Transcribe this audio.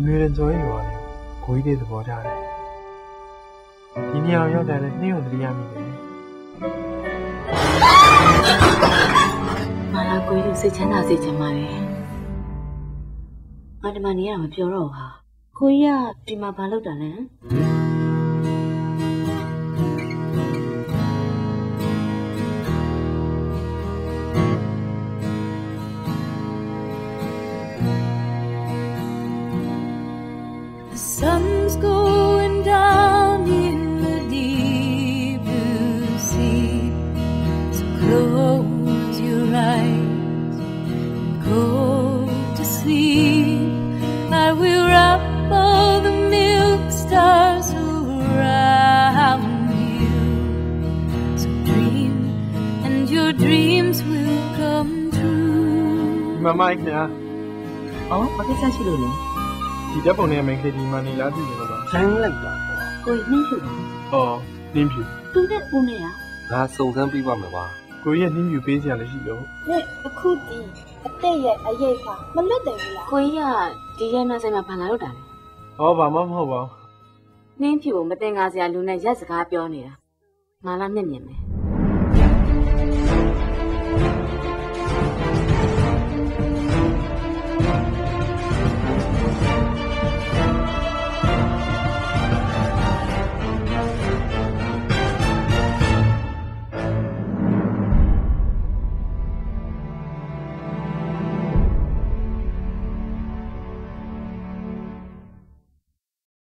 女人做一个呢，可以得是保家的。今年要带来内容的压力的。 妈拉归路谁牵哪谁牵嘛嘞？我他妈你让我ပြောတော့ဟာကိုကြီးကဒီမှာဘာလုပ်တာလဲ The sun's going down in the deep blue sea. So close your eyes and go to sleep. I will wrap all the milk stars around you. So dream and your dreams will come true. Mama, ik ja. အော်ဘာကိစ္စရှိလို့လဲဒီဓာတ်ပုံနဲ့မိန်းကလေးဒီမှာနေလားပြည်နေတော့ချမ်းလိုက်တာကိုကြီးနှင်းဖြူတာဟောနှင်းဖြူသူနဲ့ဦးနဲ့ကငါစုံစမ်းပြီးပါမယ်ပါကိုကြီးကနှင်းဖြူပေးစရာလည်းရှိလို့နဲ့အခုဒီအသက်ရဲ့အရေးကမလွတ်တယ်ဘူးလားကိုကြီးကဒီရဲနှဆိုင်မှာဘာလာလုပ်တာလဲဟောဘာမှမဟုတ်ပါဘူးနှင်းဖြူကိုမတင်ကားစရာလူနဲ့ရက်စကားပြောနေတာမာလာမျက်မြင်မယ်